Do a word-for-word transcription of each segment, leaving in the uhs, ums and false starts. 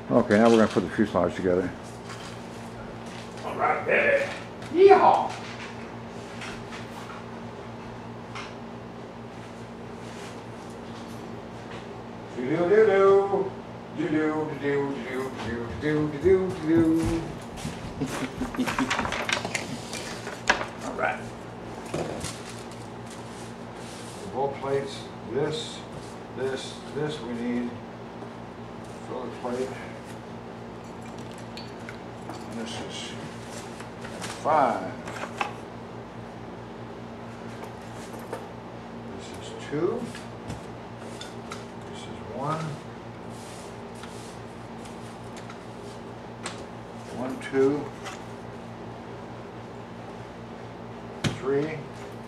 Okay, now we're going to put the fuselage together. All right, baby. Yeehaw! Do do do do do do do do do do do do. All right. The bolt plates. This, this, this we need. Fill the plate. And this is five. This is two. This is one. One, two, three. And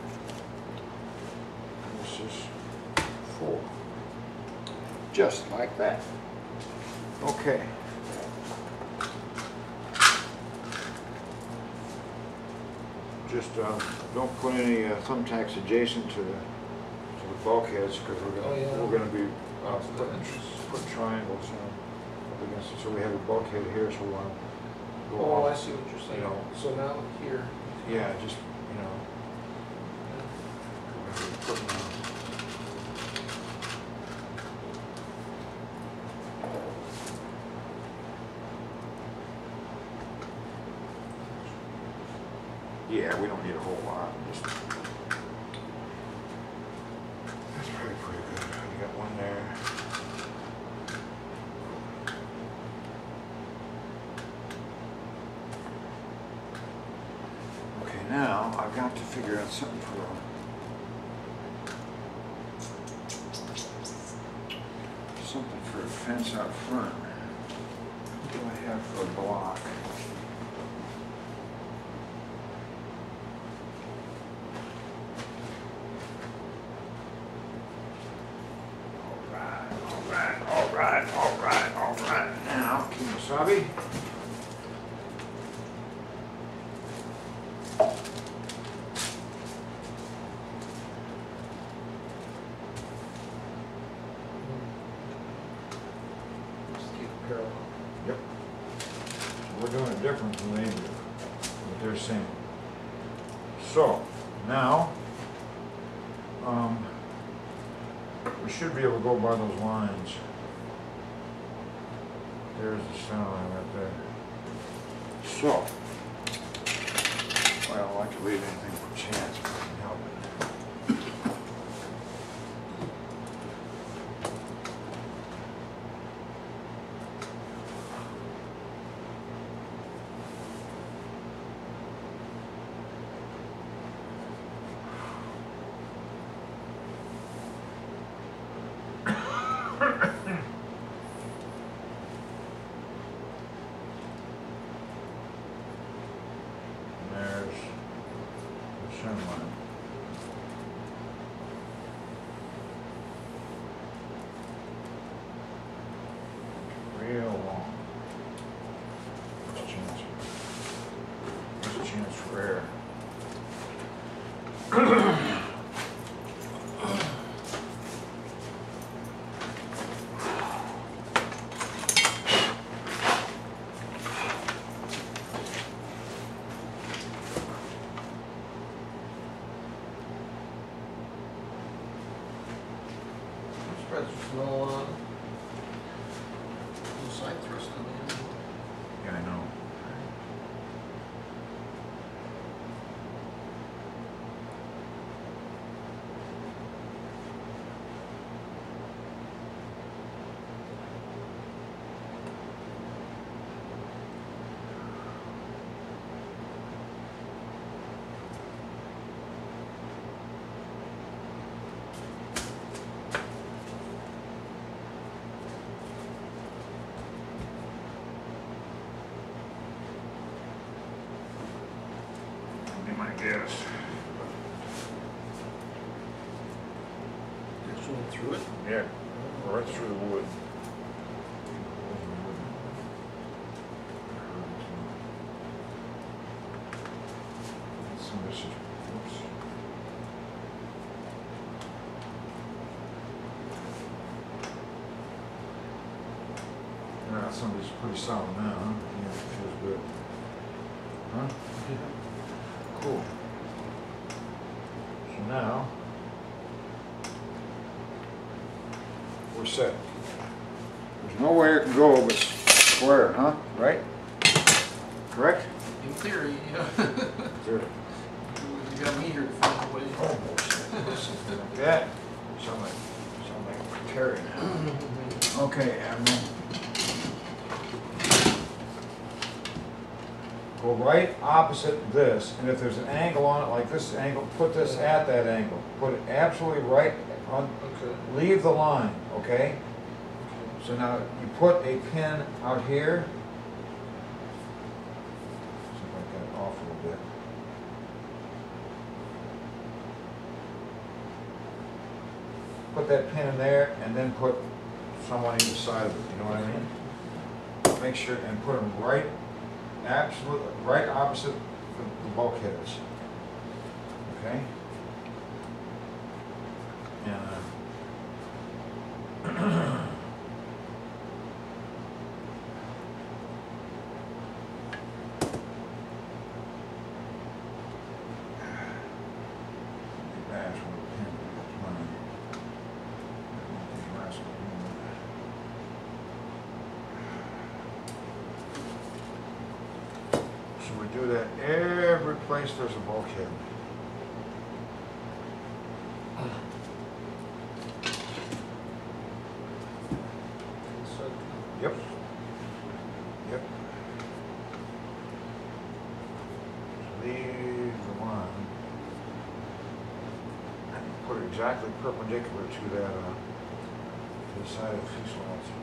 this is four. Just like that. Okay. Just uh, don't put any uh, thumbtacks adjacent to the to the bulkheads because we're gonna oh, yeah. we're gonna be uh, putting put triangles you know, up against it. So we have a bulkhead here, so we want to go Oh, off, I see what you're saying. You know, so now here. Yeah, just you know. We're gonna be putting, uh, Yeah, we don't need a whole lot. Just, that's probably pretty good. You got one there. Okay, now I've got to figure out something for a, something for a fence out front. What do I have for a block? Wasabi. Just keep it parallel. Yep. We're doing it different than they do, what they're saying. So, now, um, we should be able to go by those lines. There's the center line right there. So, well, I don't like to leave anything for chance, but I can help it. Real long. There's a chance. There's a chance for error. Spreads no, uh, no side thrust on the end. Yeah, I know. I guess. Just going through it. Yeah, right through the wood. Some of this is, oops. Yeah. got somebody's pretty solid now, huh? Yeah, it feels good. Huh? Cool. So now, we're set. There's nowhere it can go but square, huh? Right? Correct? In theory, yeah. Good. You got me here to find a way. Something like that. Something like, something like Terry. Okay, Admiral. Go right opposite this, and if there's an angle on it like this angle, put this at that angle. Put it absolutely right on, Okay. leave the line, okay? So now you put a pin out here. See if I get it off a little bit. Put that pin in there and then put someone either side of it, you know what I mean? Make sure, and put them right, absolute, right opposite the, the bulkheads. Okay? And, uh, That's where the pin is running. So we do that every place there's a bulkhead. Yep. Yep. Leave the line. And put it exactly perpendicular to that, uh, to the side of the fuselage.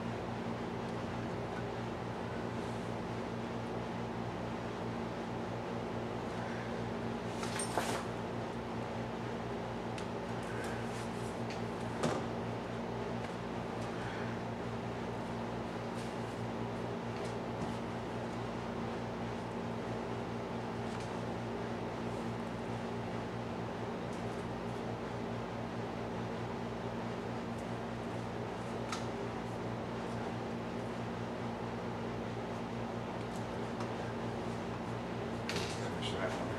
Finish that one.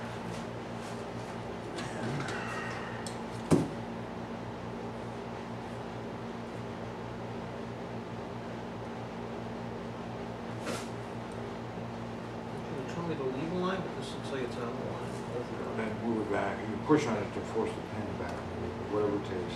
You told me to leave a line, but this looks like it's on the line. And then move it back. You can push on it to force the pin back, whatever it takes.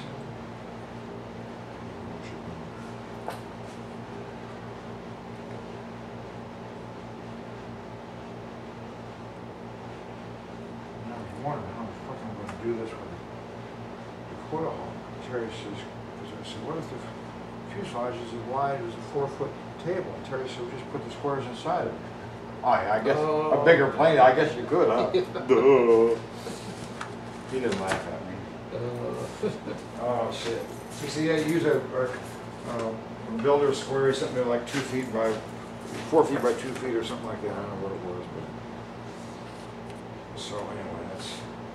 Now, I was wondering how the fuck I'm gonna do this with the quarter hole. Terry says, because I said, what if the fuselage is as wide as a four foot table? And Terry said, well, just put the squares inside of it. Oh, yeah, I guess, a bigger plane, I guess you could, huh? Duh. He didn't laugh at me. Uh, Oh, shit. You see, I use a, a, uh, builder square, something like two feet by, four feet by two feet or something like that, I don't know what it was, but. So anyway, that's,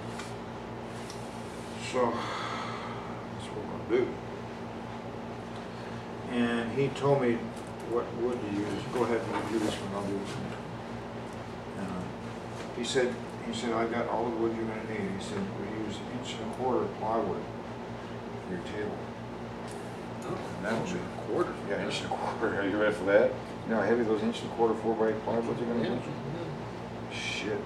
so, that's what we're gonna do. And he told me what wood to use. Go ahead and do this one, I'll do this one. Uh, He said, he said, I got all the wood you're gonna need. He said, we use inch and a quarter plywood for your table. And that was a quarter. Yeah, inch and a quarter. Are you ready for that? You know how heavy those inch and a quarter four by eight plywoods are gonna yeah, be? Shit.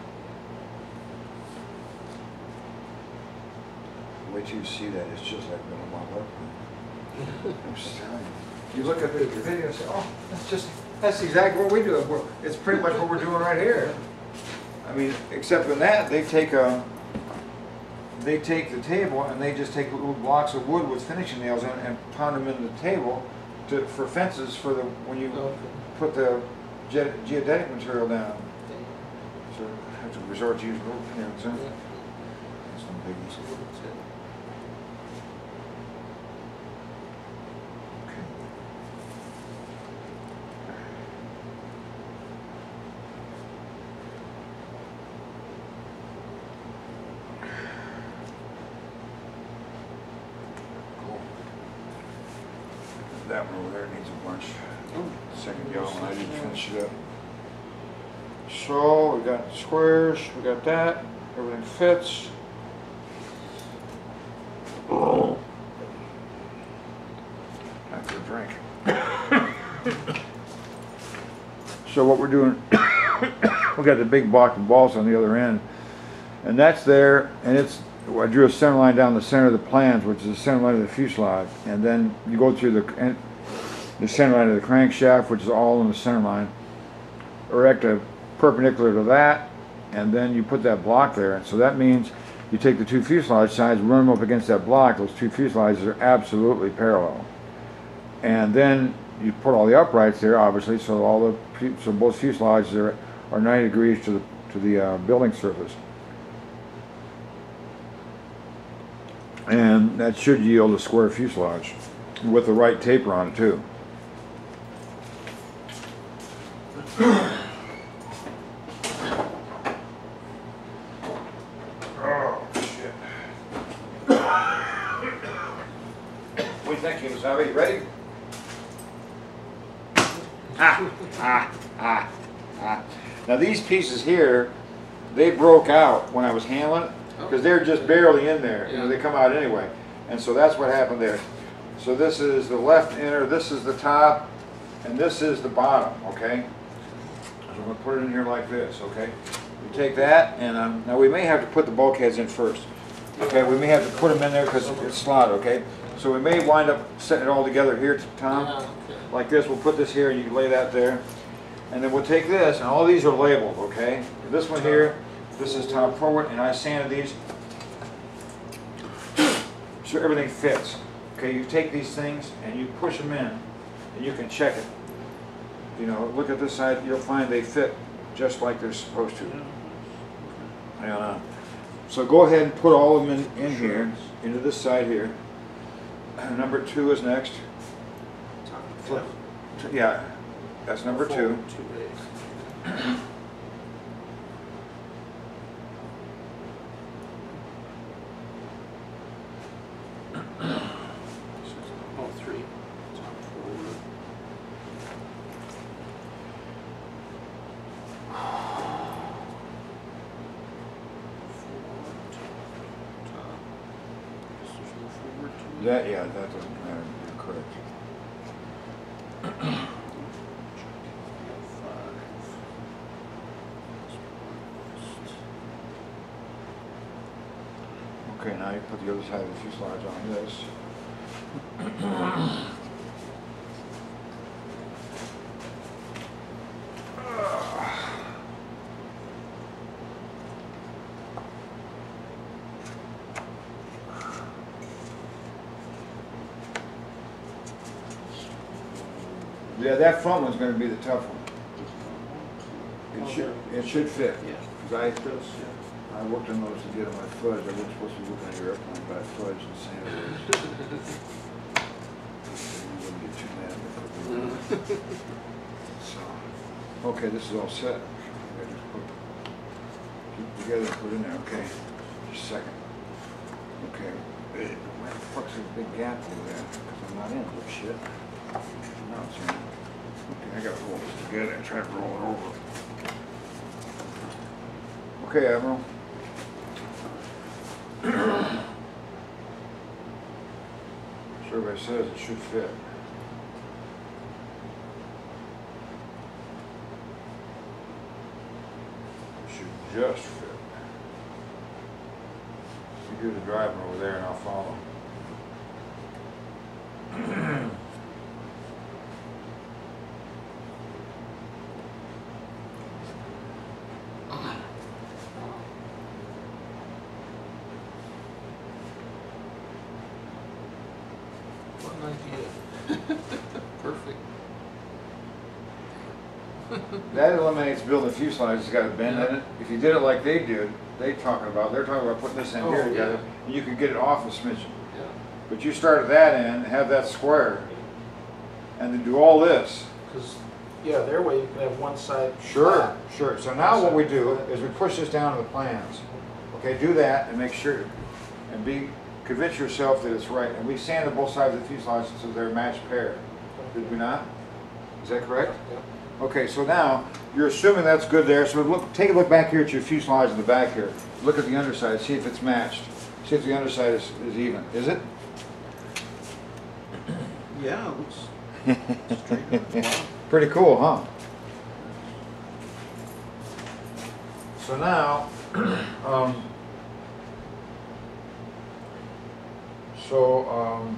Wait till you see that. It's just like building my airplane. I'm just telling you. You look at the video and say, oh, that's just, that's exactly what we do. We're- It's pretty much what we're doing right here. I mean, except in that, they take a, they take the table and they just take little blocks of wood with finishing nails in and pound them into the table to, for fences for the, when you Okay. put the ge- geodetic material down. So I have to resort to using little pins, huh? Yeah. That's no biggie. So what's it? Okay. Cool. That one over there needs a bunch. Oh, second yellow one, I didn't finish it up. So, we got squares, we got that, everything fits. Oh. Time for a drink. So what we're doing, we got the big block of balls on the other end, and that's there, and it's, I drew a center line down the center of the plans, which is the center line of the fuselage, and then you go through the and the center line of the crankshaft, which is all in the center line, erect a perpendicular to that, and then you put that block there. And so that means you take the two fuselage sides, run them up against that block. Those two fuselages are absolutely parallel, and then you put all the uprights there, obviously, so all the so both fuselages are are ninety degrees to the to the uh, building surface. And that should yield a square fuselage with the right taper on it too. Oh shit. What do you think, Kimasabi? You ready? Ah, ah, ah, ah. Now these pieces here, they broke out when I was handling it, because they're just barely in there. You know, they come out anyway. And so that's what happened there. So this is the left inner, this is the top, and this is the bottom, okay? So I'm going to put it in here like this, okay? You take that, and um, now we may have to put the bulkheads in first. Okay, we may have to put them in there because it's slotted, okay? So we may wind up setting it all together here, Tom, Yeah, okay. like this. We'll put this here, and you can lay that there. And then we'll take this, and all these are labeled, okay? This one here, this is top forward, and I sanded these so everything fits. Okay, you take these things and you push them in, and you can check it. You know, look at this side, you'll find they fit just like they're supposed to. And, uh, so go ahead and put all of them in, in here, into this side here. And number two is next. Flip. Yeah, that's number two. Oh, three. Top forward. Forward, top. Guess there's no forward to it. That, yeah, that doesn't matter, you're correct. Five. Okay, now you put the other side of the fuselage on this. Yeah, that front one's going to be the tough one. It should, it should fit. Yeah. Because I, It does, yeah. I worked on those to get on my fudge. I wasn't supposed to be working on your airplane, but I fudged and sandwiched. You wouldn't get too mad if I put it in. So, okay, this is all set. I just put, keep it together and put it in there. Okay, just a second. Okay, where the fuck's this big gap over there? Because I'm not in this shit. Now it's in. Okay, I gotta roll this together and try to roll it over. Okay, Admiral. Survey says it should fit. It should just fit. You do the driving over there and I'll follow. What an idea. Perfect. That eliminates building a fuselage that's got a bend in it. If you did it like they did, they talking about, they're talking about putting this end Oh, here yeah. together, and you could get it off a smidgen. Yeah. But you start at that end, have that square, and then do all this. Because, yeah, their way you can have one side. Sure, flat. sure. So now what we do is we push this down to the plans. Okay, do that and make sure, and be, convince yourself that it's right. And we sanded both sides of the fuselage so they're a matched pair. Did we not? Is that correct? Yeah. Okay, so now, you're assuming that's good there, so look, take a look back here at your fuselage in the back here. Look at the underside, see if it's matched. See if the underside is, is even. Is it? Yeah, it looks straight up. Wow. Pretty cool, huh? So now, um, so, um,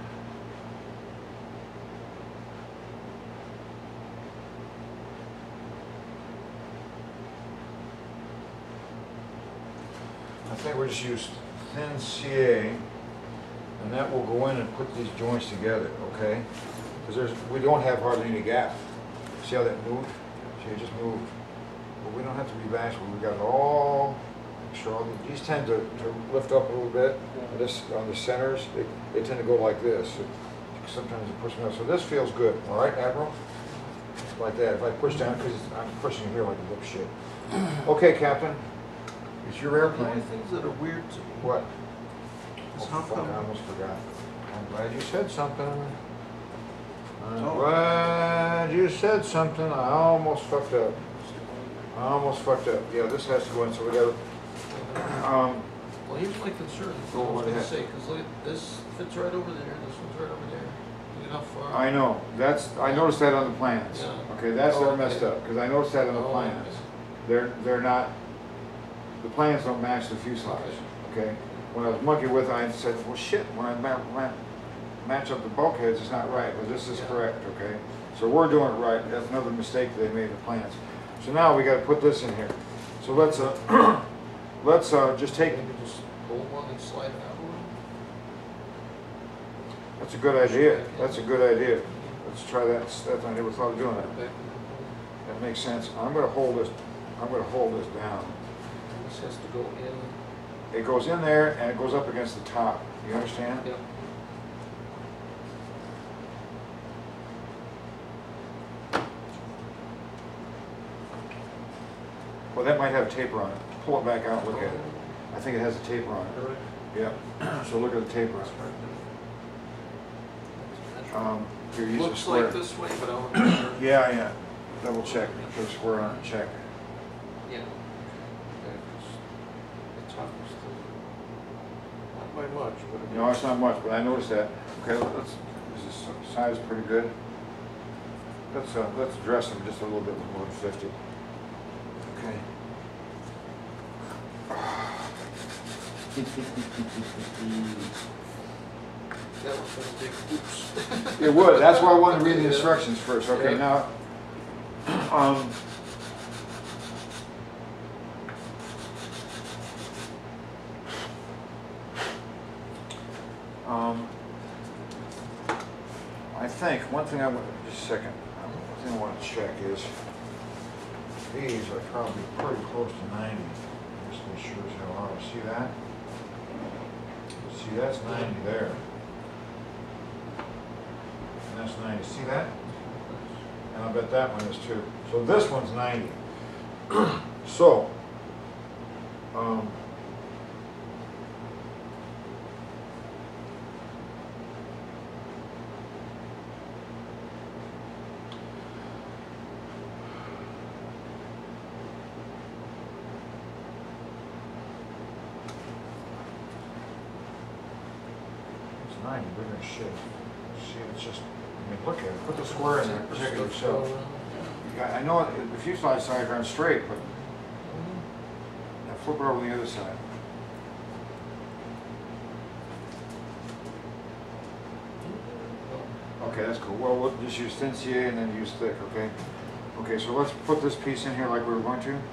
I think we'll just use thin C A, and that will go in and put these joints together, okay? Because there's, we don't have hardly any gap. See how that moved? See, it just moved. But we don't have to rebash, but we got it all, make sure all the- these tend to, to lift up a little bit. And this, on the centers, they, they tend to go like this. So sometimes you push them out. So this feels good, all right, Admiral? Like that. If I push down, because I'm pushing here like a dipshit. Okay, Captain. It's your The airplane. only things that are weird to me What? is Oh, how fuck, come. I almost forgot. I'm glad you said something. I'm Oh. glad you said something. I almost fucked up. I almost fucked up. Yeah, this has to go in, so we gotta, um, Well, here's my concern, Go I was gonna ahead. say, because look, at this fits right over there, this one's right over there. Look at how far. I know, that's, I noticed that on the plans. Yeah. Okay, that's Oh, they're okay. messed up, because I noticed that on the Oh, plans. okay. They're, they're not, the plans don't match the fuselage, okay? When I was monkeying with it, I said, well, shit, when I ma- ma- match up the bulkheads, it's not right, but this is Yeah. correct, okay? So we're doing it right, that's another mistake they made in the plans. So now we gotta put this in here. So let's, uh, let's, uh, just take, Maybe just pull one and slide it out a little. that's a good idea, that's a good idea. Let's try that, that's, I never thought of doing that. Back. That makes sense. I'm gonna hold this, I'm gonna hold this down. This has to go in. It goes in there and it goes up against the top. You understand? Yep. Well, that might have a taper on it. Pull it back out, look at it. I think it has a taper on it. Alright. Yeah. So look at the taper on it. Um, here, use a Looks square. like this way, but I want to make sure. Yeah, yeah. Double check. Put a square on it. Check. Yeah. Okay, 'cause the top is still, not by much, but. it No, is. it's not much, but I noticed that. Okay, let's. Is this size pretty good? Let's uh, let's address them just a little bit with more than fifty. Okay. That was gonna take, oops. It would, that's why I wanted to read the Yeah. instructions first, okay, Yeah. now, um, um, I think, one thing I want, just a second, um, one thing I want to check is, these are probably pretty close to ninety. Just to be sure as hell are. See that? See, that's ninety there. And that's ninety. See that? And I bet that one is too. So this one's ninety. So, um, it's ninety, bigger than shit. See, it's just, I mean, look at it. Put the square in there, check it yourself. I I know it- the fuselage side runs straight, but now flip it over to the other side. Okay, that's cool. Well, we'll just use thin C A and then use thick, okay? Okay, so let's put this piece in here like we were going to. Yeah,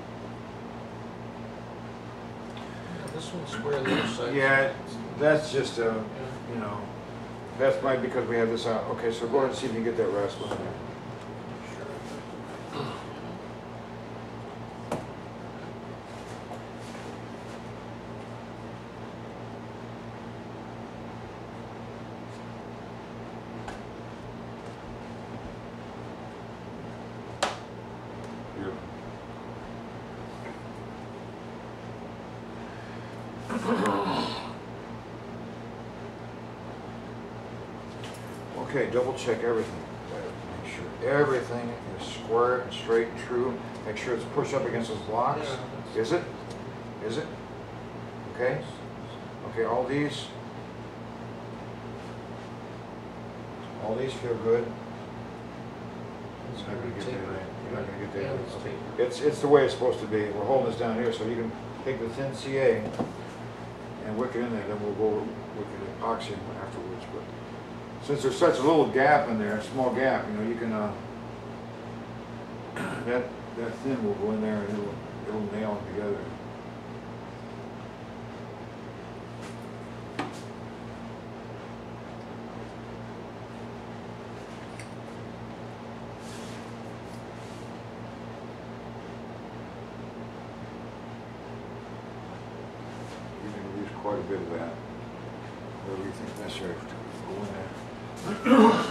this one's square, the other side. Yeah, that's just, uh, Yeah. you know, that's might because we have this out. Okay, so go ahead and see if you can get that rest in there. Sure. Okay, double check everything. Make sure. everything is square and straight and true. Make sure it's pushed up against those blocks. Yeah, that's- Is it? Is it? Okay. Okay, all these. All these feel good. You're not gonna get that, right? You're not gonna get that. Yeah, it's Okay. tapered. It's, it's the way it's supposed to be. We're holding this down here, so you can take the thin C A and wick it in there, then we'll go wick it epoxy afterwards. But since there's such a little gap in there, a small gap, you know, you can, uh, that, that thin will go in there and it'll, it'll nail them together. You're gonna use quite a bit of that, whatever you think necessary to go in there.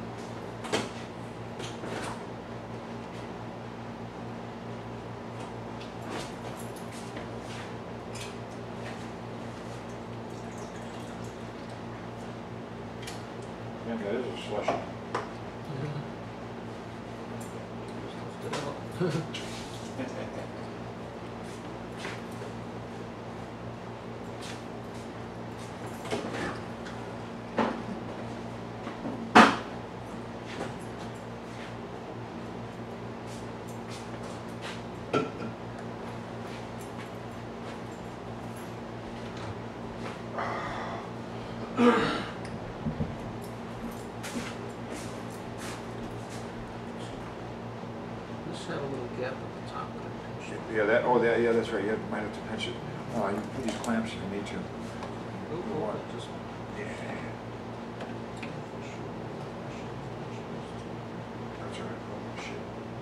Yeah, that is a slushy. Mhm. Just lift it out. This had a little gap at the top that I pinched. Yeah, that, oh, that, yeah, that's right, you might have to pinch it. Oh, you put these clamps if you need to. Oh, oh, it just- Yeah. That's all right, oh, shit.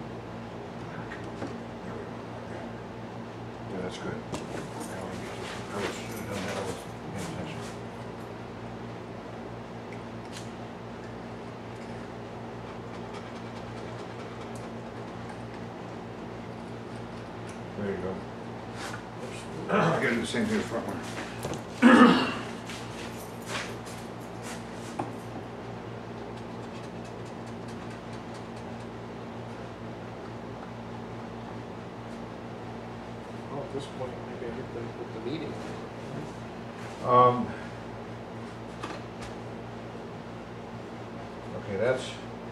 There we go, okay. Yeah, that's good. Now we get this approach, should have done that, I was paying attention. There you go. I gotta do the same thing with the front one. Oh, at this point, maybe I hit the, hit the meeting. Um. Okay, that's.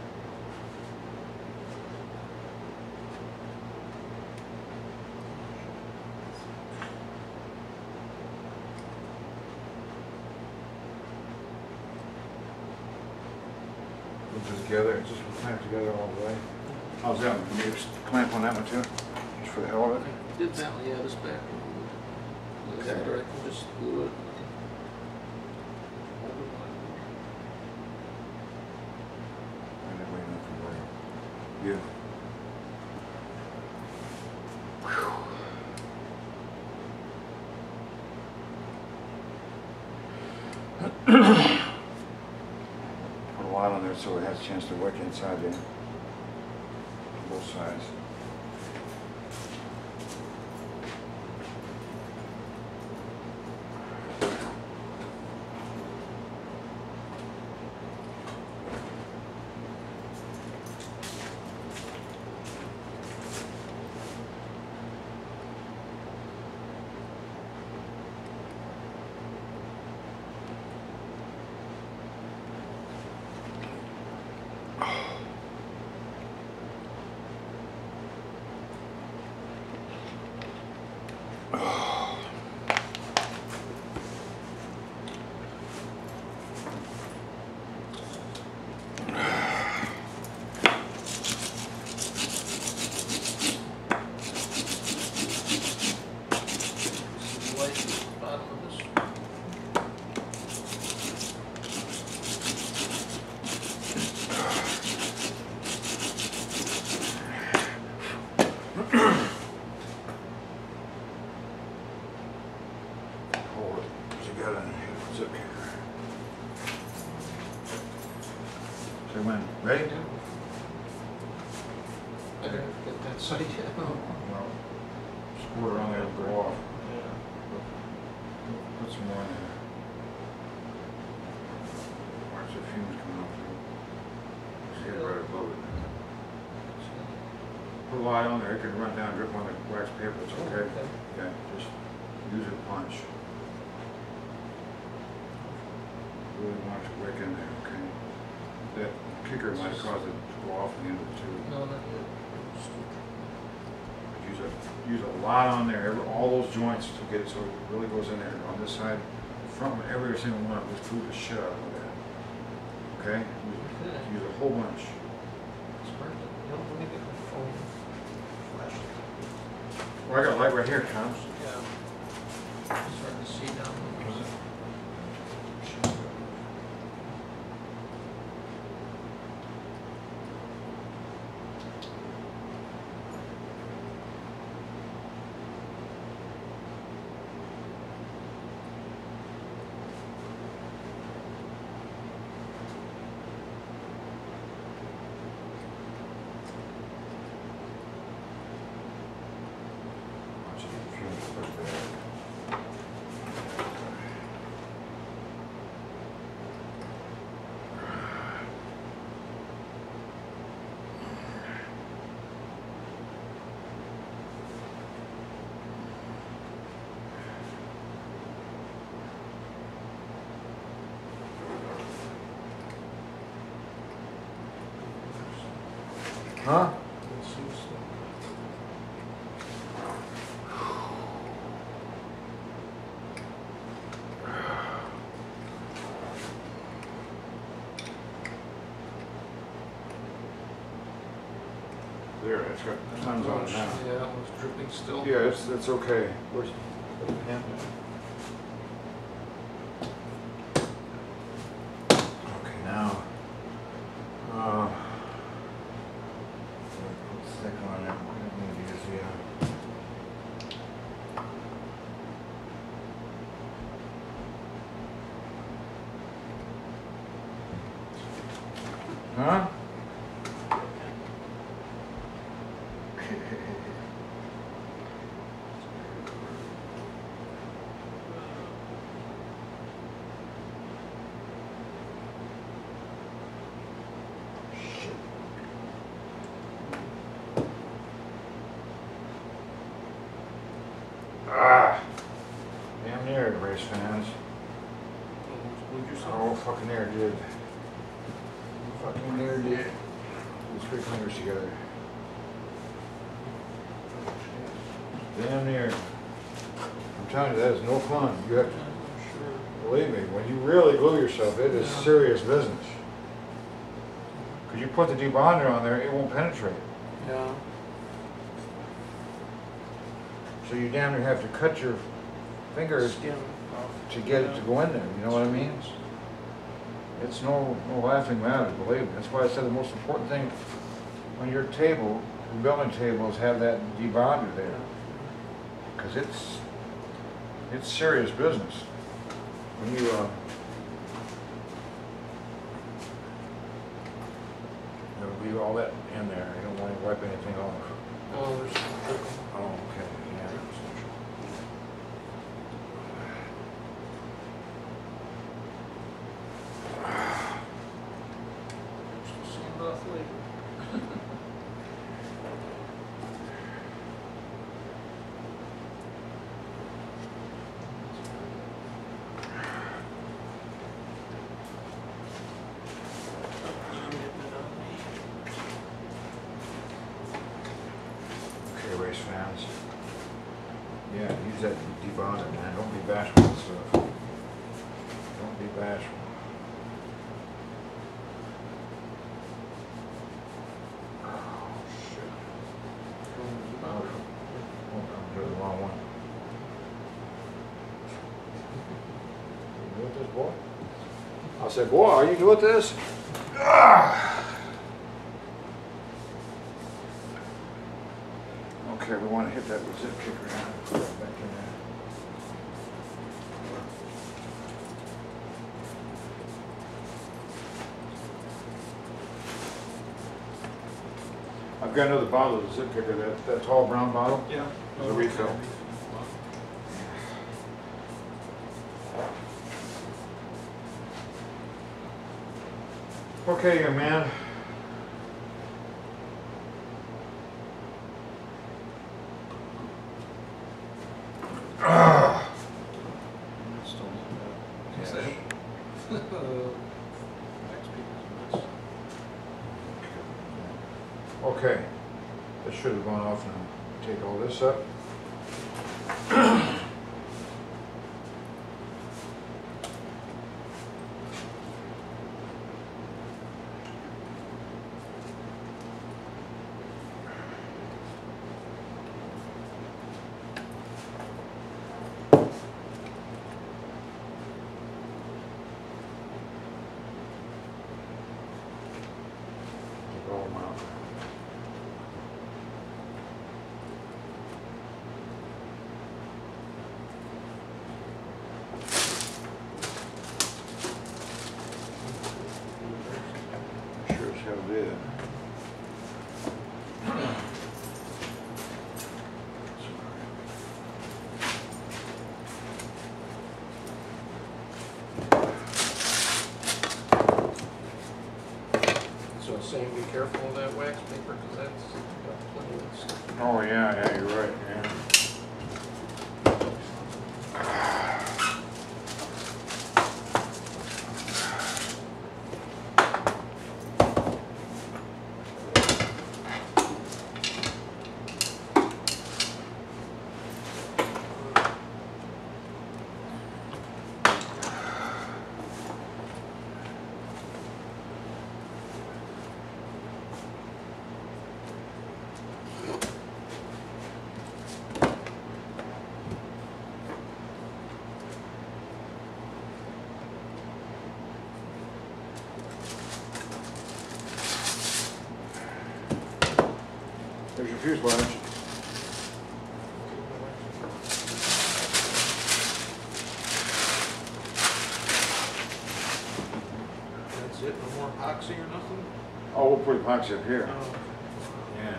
Put it together, it's just clamp together all the way. How's that one? Can you just clamp on that one too? Just for the hell of it? Did that, yeah, this back. This Okay. other, I can just glue it. Hold it like- And that way nothing worry. Yeah. Put a lot on there so it has a chance to wick inside there. Both sides. This is light at the bottom of this. Hold it together and hit zip here. So when, ready? I didn't get that side yet. Well, squirt around there and go off. Yeah. Put some more in there. Watch the fumes coming up through. See it right above it. put a lot on there, it can run down, drip on the wax paper, it's okay. Okay. Yeah, just use a punch. Really want it to wick in there, okay? That kicker might cause it to go off the end of the tube. No, not yet. Use a, use a lot on there, every, all those joints to get it so it really goes in there. On this side, from every single one, just glue the shit out of that. Okay? Use, Okay. use a whole bunch. It's perfect. You know, let me get my phone. Flash. Well, I got a light right here, Tom. Yeah. Starting to see now. Watch it fuse right there. Huh? Let's see what's there. There, it's got tons on it now. Yeah, that one's dripping still. Yeah, it's, it's okay. Where's the pen? Okay, now, uh, put stick on it. I'm gonna use the, uh, huh? Ah, damn near it, race fans. Glued yourself? Oh, fucking near it did. Fucking near it did. Put three fingers together. Damn near. I'm telling you, that is no fun. You have to, I'm believe me, when you really glue yourself, it is Yeah. serious business. Because you put the debonder on there, it won't penetrate. sure. Yeah. So you damn near have to cut your fingers Skin off. to get it to go in there, you know what I mean? It's no, no laughing matter, believe me. That's why I said the most important thing on your table, your building table, is have that debonder there. Because it's, it's serious business. When you, uh, you know, leave all that in there, you don't want to wipe anything off. Oh, there's some dripping. Oh, okay, yeah. Still seeing off later. Okay, race fans. Yeah, use that debonder, man. Don't be bashful with stuff. Don't be bashful. Oh, shit. Oh, oh, I'm doing the wrong one. You with this, boy? I said, boy, are you with this? Ah! Okay, we want to hit that with zip kicker now. Put that back in there. I've got another bottle of zip kicker, that, that tall brown bottle. Yeah. There's a refill. Okay, young man. Okay, that should have gone off now. Take all this up. Take all them out. Sure as hell did. So it's saying be careful of that wax paper, because that's got plenty of stuff. Oh, yeah, yeah, you're right, yeah. There's your fuselage. That's it, no more epoxy or nothing? Oh, we'll put epoxy up here. Oh. Yeah.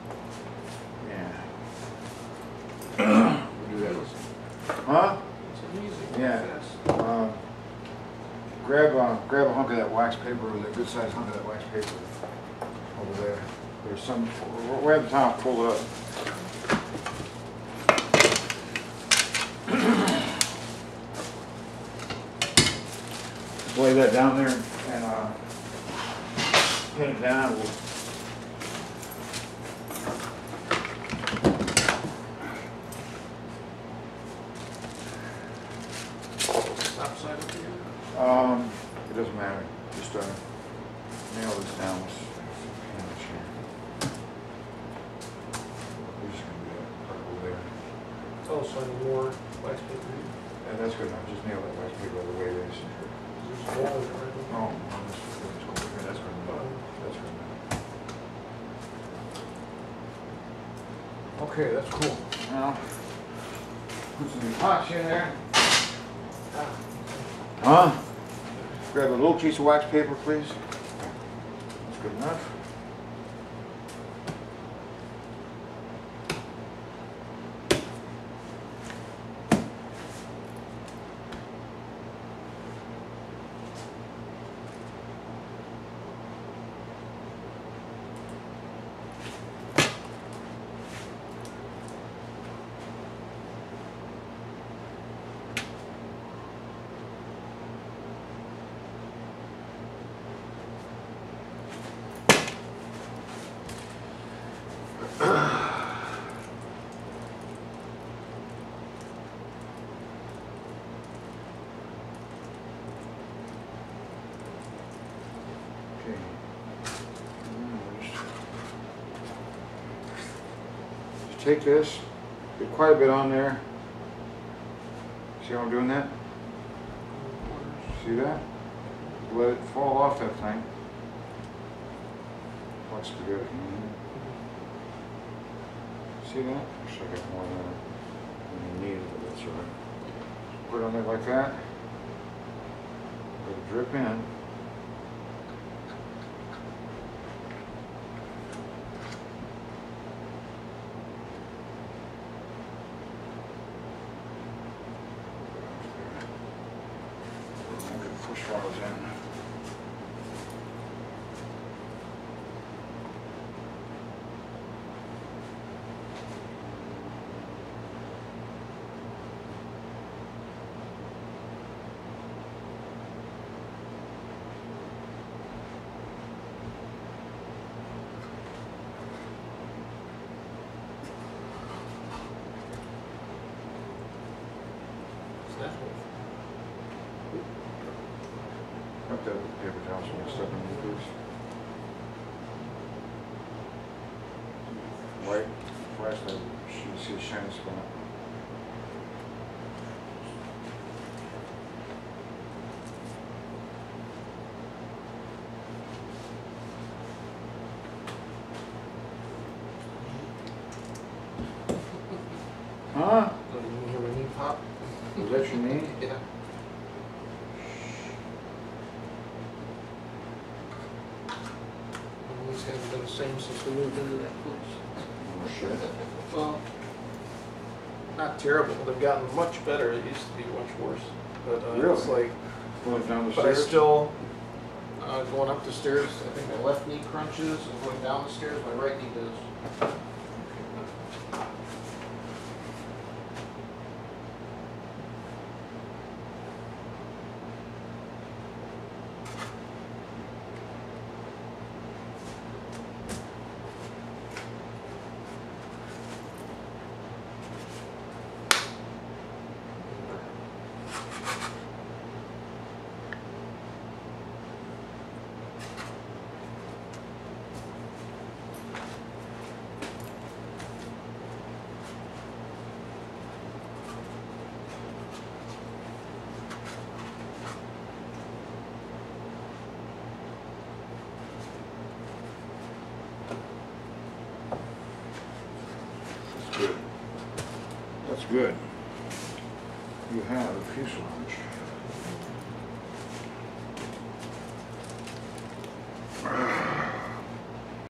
Yeah. We'll do that. Huh? It's an easy, Yeah. fast. Um, grab, uh, grab a hunk of that wax paper, or that good sized hunk of that wax paper over there. There's some, right at the top, pull it up. Lay that down there and, uh, pin it down. We'll Top side up here. Um, it doesn't matter, just, uh, nail this down. Let's pin this here. We're just gonna do that part over there. Oh, so I need more wax paper. And that's good enough, just nail that wax paper all the way it is. There's more in there, right? Oh, no, this, this is cool. Yeah, that's good enough. That's good enough. Okay, that's cool. Now, put some epoxy in there. Huh? Grab a little piece of wax paper, please. That's good enough. Okay. Just take this, get quite a bit on there. See how I'm doing that? See that? Let it fall off that thing. Like spaghetti. See that? Wish I got more than than you needed, but that's all right. Put it on there like that. Let it drip in. Push swallows in. paper towels when I step in the boots. White flashlight, you can see a shiny spot. Huh? Don't even hear my knee pop. Was that your knee? Yeah. Always hasn't been the same since we moved into that place. Oh shit. Well, not terrible. They've gotten much better. It used to be much worse. But uh, it's Really? like, Going down the but I stairs? still, uh, going up the stairs, I think my left knee crunches, and going down the stairs, my right knee does. That's good. That's good. You have a fuselage.